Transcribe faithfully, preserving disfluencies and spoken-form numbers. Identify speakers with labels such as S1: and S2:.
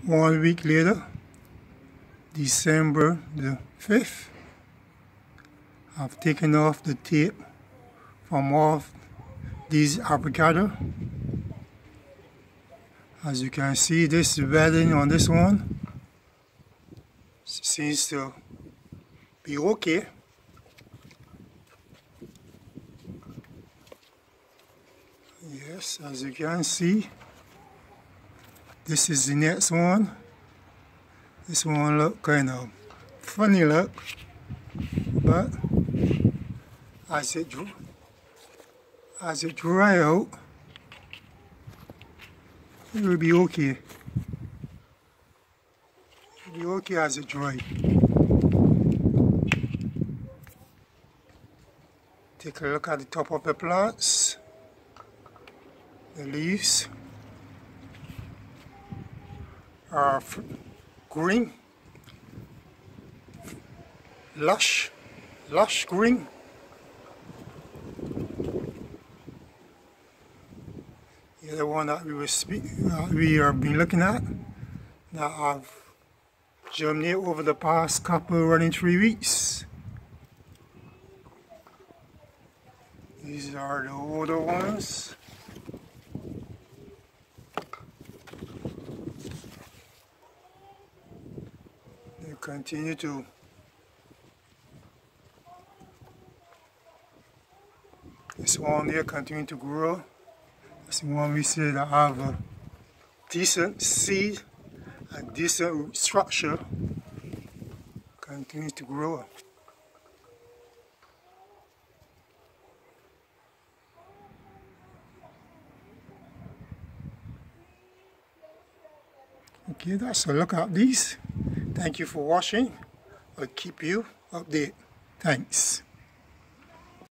S1: One week later, December the fifth, I've taken off the tape from off these avocado. As you can see, this wedding on this one seems to be okay. Yes, as you can see, this is the next one. This one look kind of funny look, but as it as it dry out, it will be okay. It will be okay as it dry. Take a look at the top of the plants, the leaves are green, lush, lush green. The other one that we were speak, uh, we have been looking at, that have germinated over the past couple running three weeks. These are the older ones. They continue to this one there continue to grow. That's the one we say that have a decent seed and decent root structure, continues to grow. Okay, that's a look at these. Thank you for watching. I'll keep you updated. Thanks.